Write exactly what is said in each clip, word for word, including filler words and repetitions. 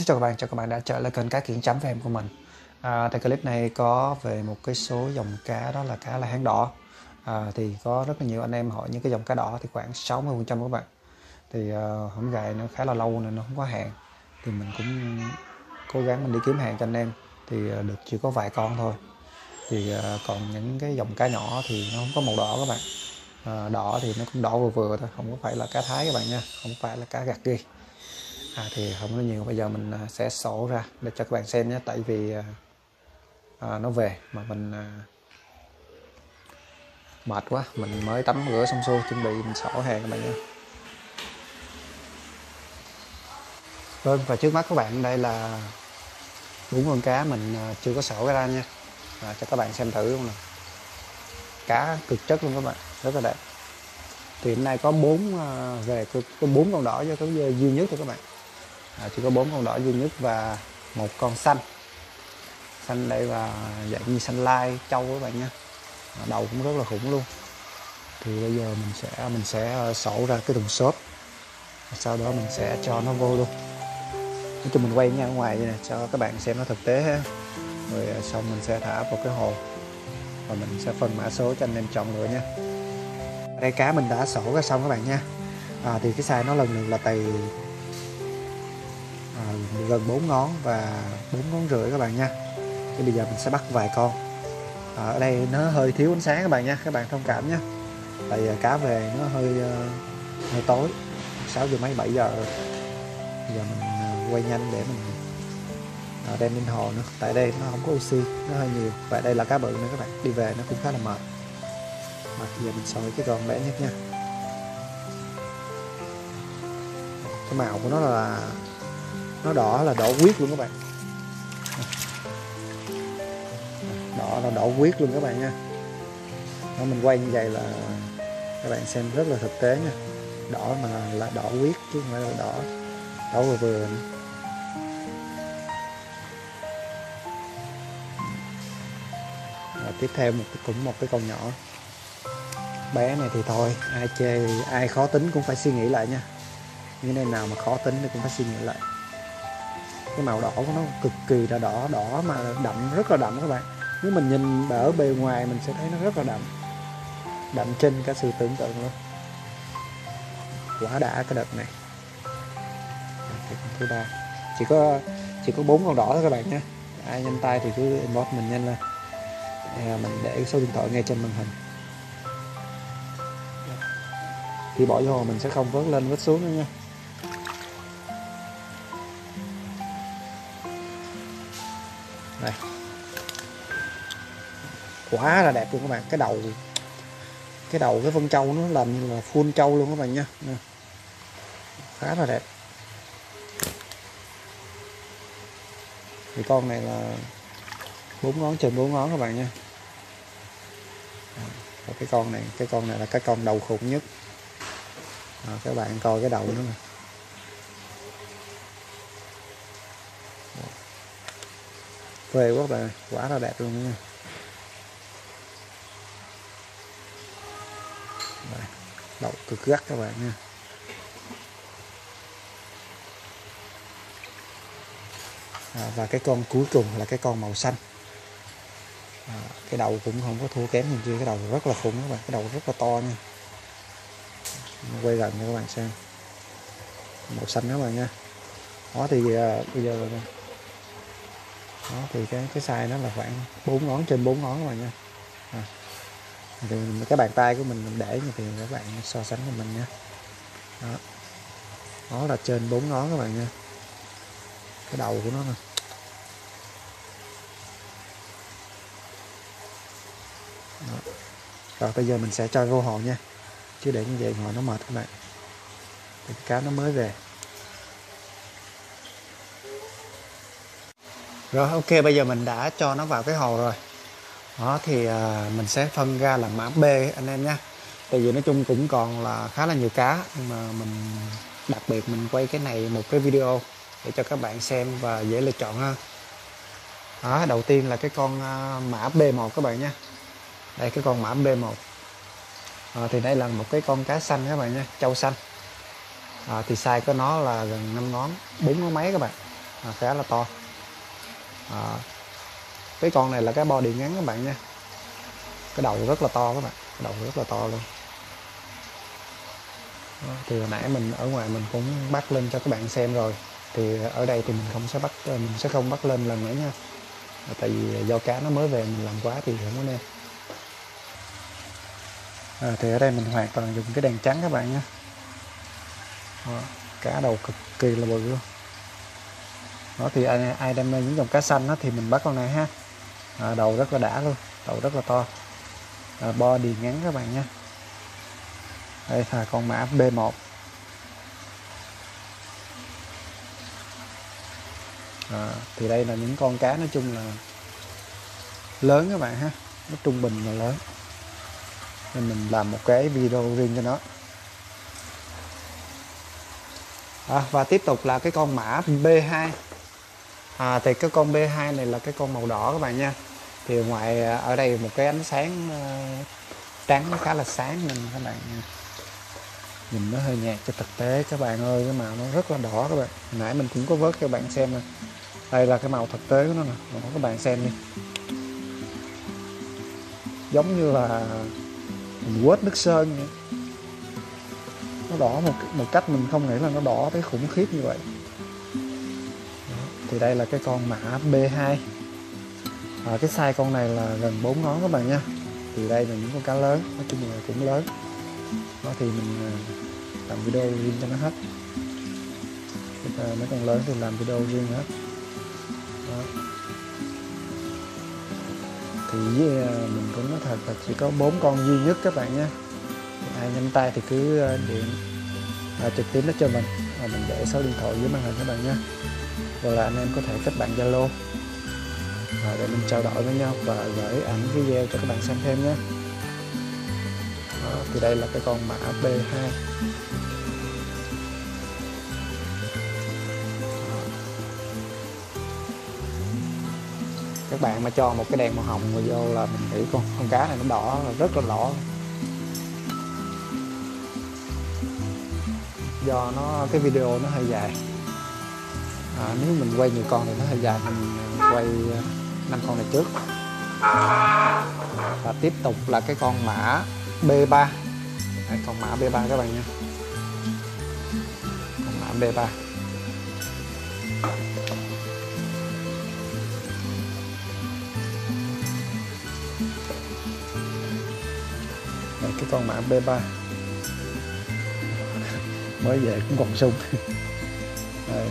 Xin chào các bạn, chào các bạn đã trở lại kênh Cá Kiểng chấm với em của mình. À, thì clip này có về một cái số dòng cá, đó là cá la hán đỏ. À, thì có rất là nhiều anh em hỏi những cái dòng cá đỏ thì khoảng sáu mươi phần trăm các bạn. Thì uh, hổng gài nó khá là lâu nên nó không có hàng. Thì mình cũng cố gắng mình đi kiếm hàng cho anh em. Thì uh, được chỉ có vài con thôi. Thì uh, còn những cái dòng cá nhỏ thì nó không có màu đỏ các bạn. À, đỏ thì nó cũng đỏ vừa vừa thôi, không có phải là cá Thái các bạn nha, không phải là cá gạt ghi. À, thì không có nhiều, bây giờ mình sẽ sổ ra để cho các bạn xem nhé. Tại vì à, nó về mà mình à, mệt quá, mình mới tắm rửa xong xuôi chuẩn bị mình sổ hàng các bạn nhé. Vâng, và trước mắt các bạn đây là bốn con cá mình chưa có sổ ra nha. À, cho các bạn xem thử luôn nè, cá cực chất luôn các bạn, rất là đẹp. Thì hôm nay có bốn về có bốn con đỏ với có duy nhất thôi các bạn. À, chỉ có bốn con đỏ duy nhất và một con xanh xanh đây, và dạng như xanh lai châu các bạn nha. À, đầu cũng rất là khủng luôn. Thì bây giờ mình sẽ mình sẽ sổ ra cái thùng xốp, sau đó mình sẽ cho nó vô luôn. Nói chung mình quay nha ở ngoài vậy nè cho các bạn xem nó thực tế ha. Rồi xong mình sẽ thả vào cái hồ và mình sẽ phân mã số cho anh em chọn lựa nha. Đây cá mình đã sổ ra xong các bạn nha. À, thì cái size nó lần lượt là từ à, gần bốn ngón và bốn ngón rưỡi các bạn nha. Thì bây giờ mình sẽ bắt vài con. À, ở đây nó hơi thiếu ánh sáng các bạn nha, các bạn thông cảm nhé. Tại cá về nó hơi uh, hơi tối, sáu giờ mấy bảy giờ rồi. Bây giờ mình uh, quay nhanh để mình uh, đem lên hồ nữa. Tại đây nó không có oxy, nó hơi nhiều. Và đây là cá bự nữa các bạn, đi về nó cũng khá là mệt. Mà bây giờ mình soi cái con bé nhất nha. Cái màu của nó là nó đỏ là đỏ huyết luôn các bạn. Đỏ là đỏ huyết luôn các bạn nha. Đó, mình quay như vậy là các bạn xem rất là thực tế nha. Đỏ mà là đỏ huyết chứ không phải là đỏ đỏ vừa vừa. Và tiếp theo một cũng một cái con nhỏ bé này thì thôi, ai chê ai khó tính cũng phải suy nghĩ lại nha. Những này nào mà khó tính thì cũng phải suy nghĩ lại. Cái màu đỏ của nó cực kỳ là đỏ, đỏ mà đậm, rất là đậm các bạn. Nếu mình nhìn ở bề ngoài mình sẽ thấy nó rất là đậm, đậm trên cả sự tưởng tượng luôn. Quá đã cái đợt này. Thứ ba chỉ có chỉ có bốn con đỏ thôi các bạn nhé. Ai nhanh tay thì cứ inbox mình nhanh lên. À, mình để số điện thoại ngay trên màn hình. Khi bỏ vô hồ mình sẽ không vớt lên vớt xuống nữa nha. Đây, quá là đẹp luôn các bạn. Cái đầu cái đầu cái vân trâu nó làm như là full trâu luôn các bạn nha. Khá là đẹp. Thì con này là bốn ngón trên bốn ngón các bạn nha. Và cái con này cái con này là cái con đầu khủng nhất. À, các bạn coi cái đầu nữa nè. Phê quá bạn, quá là đẹp luôn nha. Đầu cực gắt các bạn nha. À, và cái con cuối cùng là cái con màu xanh. À, cái đầu cũng không có thua kém gì kia, cái đầu rất là khủng các bạn, cái đầu rất là to nha. Quay gần cho các bạn xem, màu xanh các bạn nha. Đó thì uh, bây giờ đó thì cái cái size nó là khoảng bốn ngón trên bốn ngón các bạn nha. À, thì cái bàn tay của mình, mình để như thì các bạn so sánh với mình nha. Đó, đó là trên bốn ngón các bạn nha. Cái đầu của nó nè. Đó. Rồi bây giờ mình sẽ cho vô hồ nha, chứ để như vậy ngồi nó mệt các bạn. Thì cái cá nó mới về. Rồi ok, bây giờ mình đã cho nó vào cái hồ rồi. Đó thì à, mình sẽ phân ra là mã B anh em nha. Tại vì nói chung cũng còn là khá là nhiều cá, nhưng mà mình đặc biệt mình quay cái này một cái video để cho các bạn xem và dễ lựa chọn ha. Đó, đầu tiên là cái con à, mã B một các bạn nha. Đây cái con mã B một. À, thì đây là một cái con cá xanh các bạn nha, trâu xanh. À, thì size của nó là gần năm ngón, bốn ngón mấy các bạn. à, khá là to. À, cái con này là cái body ngắn các bạn nha, cái đầu rất là to các bạn, cái đầu rất là to luôn. Đó, thì hồi nãy mình ở ngoài mình cũng bắt lên cho các bạn xem rồi, thì ở đây thì mình không sẽ bắt mình sẽ không bắt lên lần nữa nha, tại vì do cá nó mới về mình làm quá thì không có nên. À, thì ở đây mình hoàn toàn dùng cái đèn trắng các bạn nhé. Đó, cá đầu cực kỳ là bự luôn. Đó thì ai, ai đam mê những dòng cá xanh đó, thì mình bắt con này ha. À, đầu rất là đã luôn, đầu rất là to, à, body ngắn các bạn nhé. Đây là con mã B một. À, thì đây là những con cá nói chung là lớn các bạn ha, nó trung bình là lớn, nên mình làm một cái video riêng cho nó. À, và tiếp tục là cái con mã B hai. À, thì cái con B hai này là cái con màu đỏ các bạn nha. Thì ngoài ở đây một cái ánh sáng uh, trắng nó khá là sáng nên các bạn nhìn nó hơi nhạt cho thực tế các bạn ơi, cái màu nó rất là đỏ các bạn. Hồi nãy mình cũng có vớt cho các bạn xem nè. Đây là cái màu thực tế của nó nè, các bạn xem đi. Giống như là mình quết nước sơn vậy. Nó đỏ một, một cách mình không nghĩ là nó đỏ tới khủng khiếp như vậy. Đó. Thì đây là cái con mã B hai. À, cái size con này là gần bốn ngón các bạn nha. Thì đây là những con cá lớn, nói chung là cũng lớn. Đó thì mình làm video riêng cho nó hết. Mấy con lớn thì làm video riêng hết. Đó. Thì mình cũng nói thật là chỉ có bốn con duy nhất các bạn nhé. Ai nhanh tay thì cứ điện à, trực tiếp nó cho mình, à, mình để số điện thoại dưới màn hình các bạn nhé, rồi là anh em có thể kết bạn Zalo à, để mình trao đổi với nhau và gửi ảnh video cho các bạn xem thêm nhé. Đó, thì đây là cái con mã B hai. Các bạn mà cho một cái đèn màu hồng vào vô là mình nghĩ con con cá này nó đỏ, rất là đỏ. Do nó cái video nó hơi dài, à, nếu mình quay nhiều con thì nó hơi dài, mình quay năm con này trước. Và tiếp tục là cái con mã B ba. Đây, con mã B ba các bạn nha, con mã B ba. Đây, cái con mã B ba mới về cũng còn sung. Đây.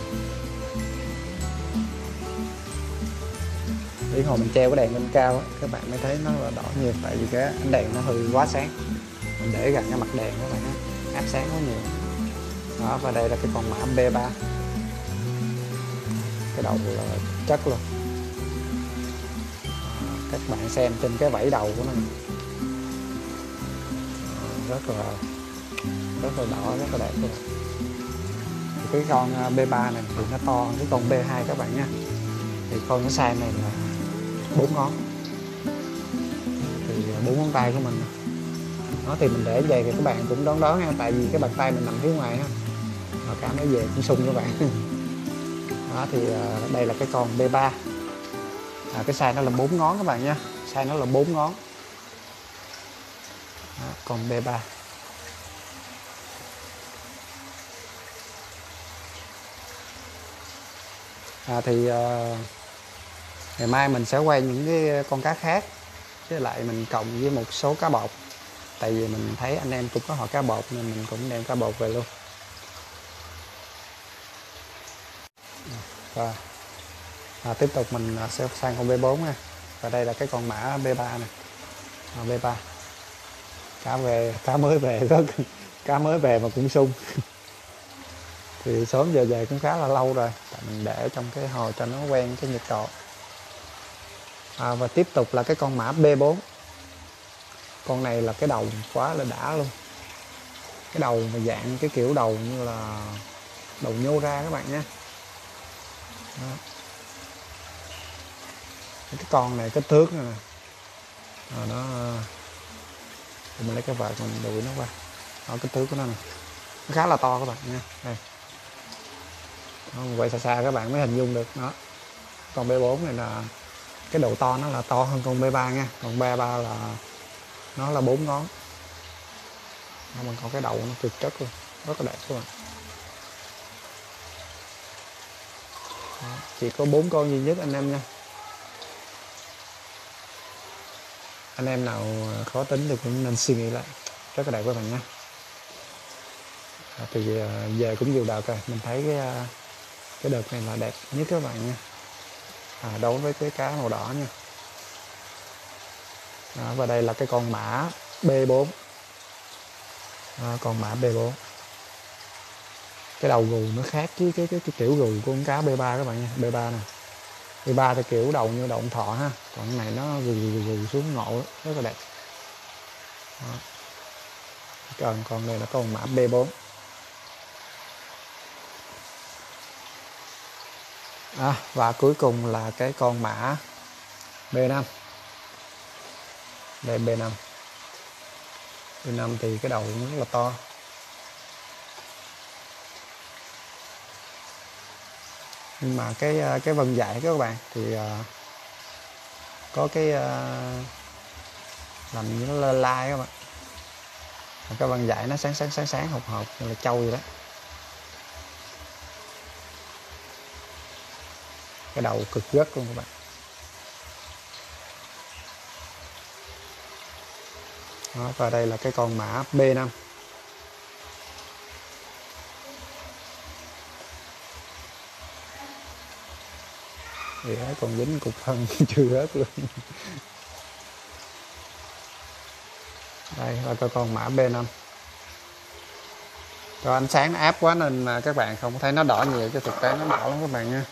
Đến hồi mình treo cái đèn lên cao á, các bạn mới thấy nó là đỏ nhiều, tại vì cái ánh đèn nó hơi quá sáng, mình để gần cái mặt đèn các bạn á, áp sáng quá nhiều. Đó, và đây là cái con mã B ba, cái đầu là chất luôn. À, các bạn xem trên cái vảy đầu của nó rất là rất là đỏ, rất là đẹp luôn. Thì cái con B ba này thì nó to hơn cái con B hai các bạn nha. Thì con cái size này là bốn ngón, thì bốn ngón tay của mình. Đó thì mình để vậy thì các bạn cũng đoán đoán nha, tại vì cái bàn tay mình nằm phía ngoài ha, và cá mới về cũng sung các bạn. Đó thì đây là cái con B ba, à, cái size nó là bốn ngón các bạn nha, size nó là bốn ngón. Đó, con B ba. À, thì uh, ngày mai mình sẽ quay những cái con cá khác, với lại mình cộng với một số cá bột, tại vì mình thấy anh em cũng có hỏi cá bột nên mình cũng đem cá bột về luôn. Và à, tiếp tục mình sẽ sang con B bốn nha, và đây là cái con mã B ba này, à, B ba. Cá về, cá mới về, có cá mới về mà cũng sung. Thì sớm giờ về cũng khá là lâu rồi, tại mình để trong cái hồ cho nó quen cái nhiệt độ. À, và tiếp tục là cái con mã B bốn. Con này là cái đầu quá là đã luôn, cái đầu mà dạng cái kiểu đầu như là đầu nhô ra các bạn nhé. Cái con này kích thước này nè, à, nó mình lấy cái vợt mình đuổi nó qua. Đó, kích thước của nó này nó khá là to các bạn nha. Đây. Không, quay xa xa các bạn mới hình dung được. Đó, con bê bốn này là cái độ to nó là to hơn con bê ba nha, còn bê ba là nó là bốn ngón. Nó mình có cái đầu nó cực chất luôn, rất là đẹp các bạn. Đó, chỉ có bốn con duy nhất anh em nha. Anh em nào khó tính thì cũng nên suy nghĩ lại, rất là đẹp các bạn nhé. À, thì về cũng nhiều đợt rồi, mình thấy cái cái đợt này là đẹp nhất các bạn nha. À, đối với cái cá màu đỏ nha. Đó, và đây là cái con mã bê bốn. Đó, con mã bê bốn. Cái đầu gù nó khác với cái, cái, cái kiểu gù của con cá bê ba các bạn nha. bê ba nè, bê ba thì kiểu đầu như động thọ ha, còn cái này nó gù gù, gù xuống ngộ rất là đẹp. Đó. Còn con này là con mã bê bốn. À, và cuối cùng là cái con mã bê năm. Đây bê năm. bê năm thì cái đầu nó rất là to. Nhưng mà cái cái vân vảy các bạn thì uh, có cái uh, làm như nó lơ lai các bạn. Cái vân vảy nó sáng sáng sáng sáng hộp hộp như là trâu vậy đó. Cái đầu cực rất luôn các bạn. Đó, và đây là cái con mã bê năm. Thì đấy, còn dính cục phân chưa hết luôn. Đây là cái con mã bê năm. Rồi ánh sáng nó áp quá nên mà các bạn không thấy nó đỏ nhiều, chứ thực tế nó đỏ lắm các bạn nha.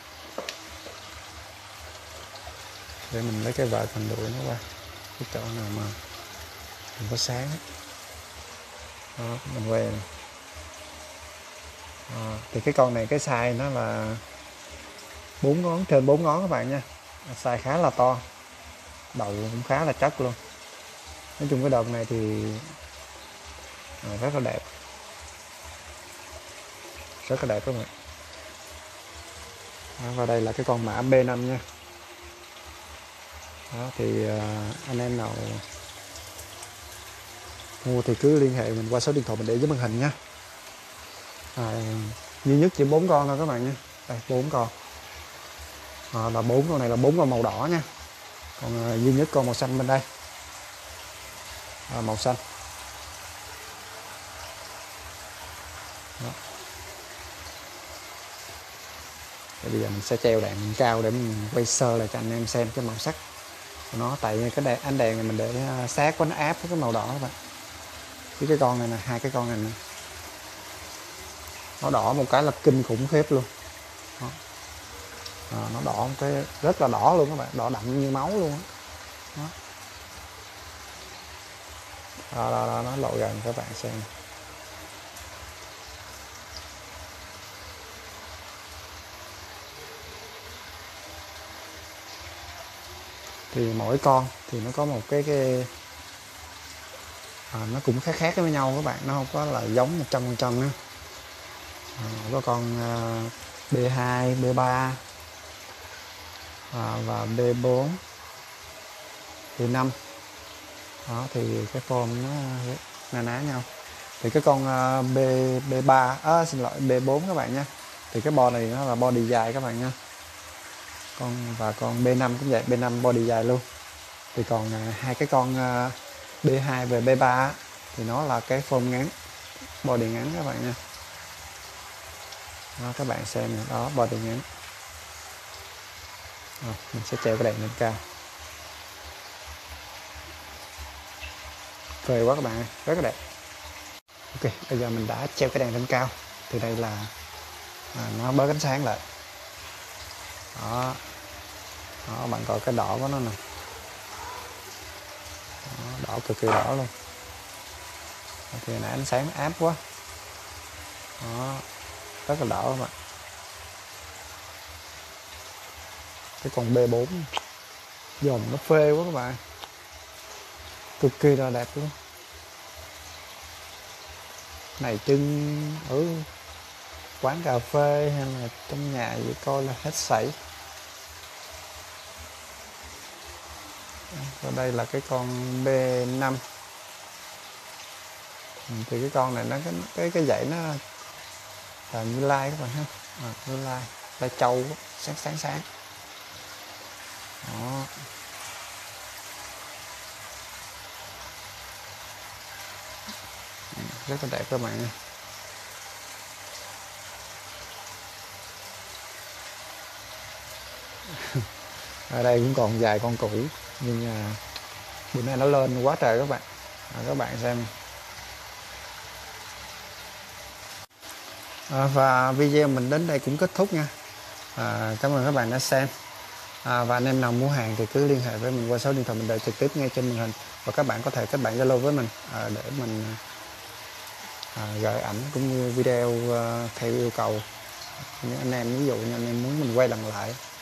Để mình lấy cái vợt mình đuổi nó qua cái chỗ nào mà không có sáng. Đó, mình quay này. À, thì cái con này cái size nó là bốn ngón, trên bốn ngón các bạn nha. Size khá là to, đầu cũng khá là chất luôn. Nói chung cái đợt này thì à, rất là đẹp, rất là đẹp các bạn. Đó, và đây là cái con mã bê năm nha. Đó, thì à, anh em nào mua thì cứ liên hệ mình qua số điện thoại mình để dưới màn hình nha. À, duy nhất chỉ bốn con thôi các bạn nha. Đây bốn con. À, là bốn con này là bốn con màu đỏ nha. Còn à, duy nhất con màu xanh bên đây. À, màu xanh. Đó. Thì bây giờ mình sẽ treo đèn cao để mình quay sơ lại cho anh em xem cái màu sắc của nó, tại cái đèn, ánh đèn này mình để sát quá nó áp cái màu đỏ các bạn. Với cái con này nè, hai cái con này nè, nó đỏ một cái là kinh khủng khiếp luôn. Đó. À, nó đỏ một cái rất là đỏ luôn các bạn, đỏ đậm như máu luôn đó. Đó, đó, đó, nó lộ gần các bạn xem. Thì mỗi con thì nó có một cái cái à, nó cũng khác khác với nhau các bạn, nó không có là giống một trăm phần trăm nữa. À, có con à, bê hai, bê ba à, và bê bốn, bê năm. Đó thì cái form nó na ná nhau. Thì cái con uh, B, bê ba, à, xin lỗi bê bốn các bạn nha. Thì cái bo này nó là body dài các bạn nha. Con và con bê năm cũng vậy, bê năm body dài luôn. Thì còn uh, hai cái con uh, bê hai và bê ba thì nó là cái form ngắn, body ngắn các bạn nha. Đó, các bạn xem này, đó body ngắn. Rồi, mình sẽ treo cái đèn lên cao. Phê quá các bạn ơi, rất là đẹp. Ok, bây giờ mình đã treo cái đèn lên cao. Thì đây là à, nó bớt ánh sáng lại. Đó. Đó, bạn coi cái đỏ của nó nè. Đó, đỏ cực kỳ đỏ luôn. Thì nãy ánh sáng áp quá. Đó, rất là đỏ các bạn. Cái con bê bốn dòng nó phê quá các bạn, cực kỳ là đẹp luôn. Này trưng ở quán cà phê hay là trong nhà vậy coi là hết sảy. Và đây là cái con B năm. Thì cái con này nó cái cái cái dãy nó là Như Lai các bạn ha, à, Như Lai Lai Châu sáng sáng sáng đó. Rất là đẹp các bạn ơi. Ở đây cũng còn vài con cũ nhưng mà bữa nay nó lên quá trời các bạn. À, các bạn xem. À, và video mình đến đây cũng kết thúc nha. À, cảm ơn các bạn đã xem. À, và anh em nào mua hàng thì cứ liên hệ với mình qua số điện thoại mình để trực tiếp ngay trên màn hình, và các bạn có thể kết bạn Zalo với mình à, để mình à, gửi ảnh cũng như video à, theo yêu cầu những anh em, ví dụ như anh em muốn mình quay lần lại